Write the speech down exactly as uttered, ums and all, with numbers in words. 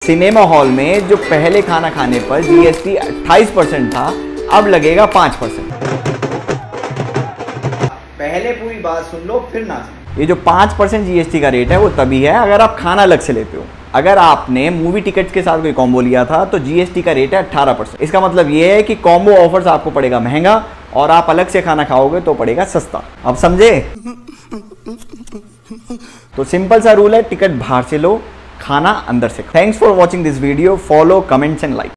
Cinema hall में जो पहले खाना खाने पर जीएसटी अट्ठाईस परसेंट था, अब लगेगा पाँच परसेंट। पहले पूरी बात सुन लो फिर ना सुनो। ये जो पाँच परसेंट जीएसटी का रेट है वो तभी है अगर आप खाना अलग से लेते हो। अगर आपने मूवी टिकट्स के साथ कोई कॉम्बो लिया था तो जीएसटी का रेट है अठारह परसेंट। इसका मतलब ये है कि कॉम्बो ऑफर्स आपको पड़ेगा महंगा और आप अलग से खाना खाओगे तो पड़ेगा सस्ता। अब समझे? तो सिंपल सा रूल है, टिकट बाहर से लो, खाना अंदर से। Thanks for watching this video. Follow, comments and like.